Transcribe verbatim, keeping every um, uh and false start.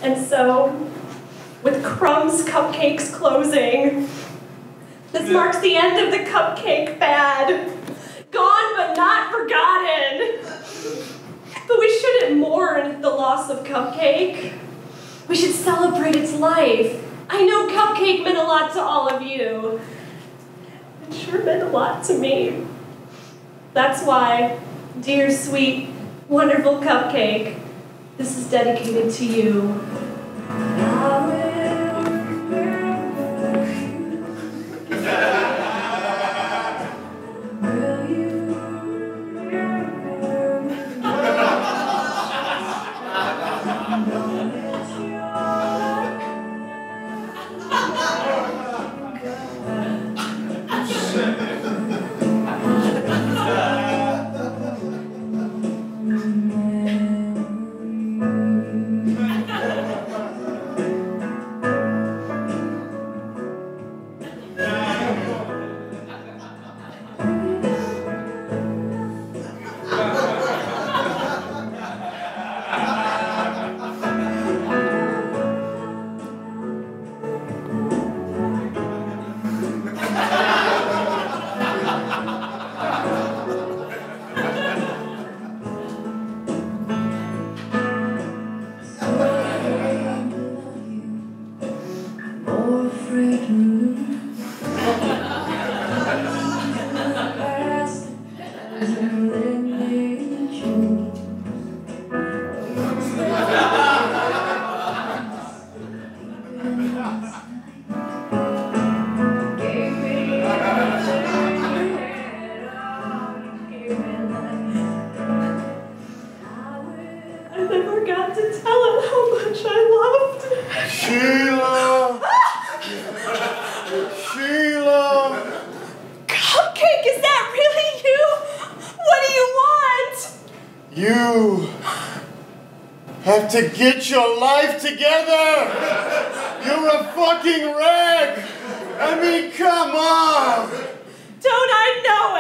And so, with Crumbs Cupcake's closing, this marks the end of the cupcake fad. Gone but not forgotten. But we shouldn't mourn the loss of Cupcake. We should celebrate its life. I know Cupcake meant a lot to all of you. It sure meant a lot to me. That's why, dear, sweet, wonderful Cupcake, this is dedicated to you. I never got to tell him how much I loved him. Sheila! Sheila! Cupcake, is that really you? What do you want? You have to get your life together! You're a fucking wreck! I mean, come on! Don't I know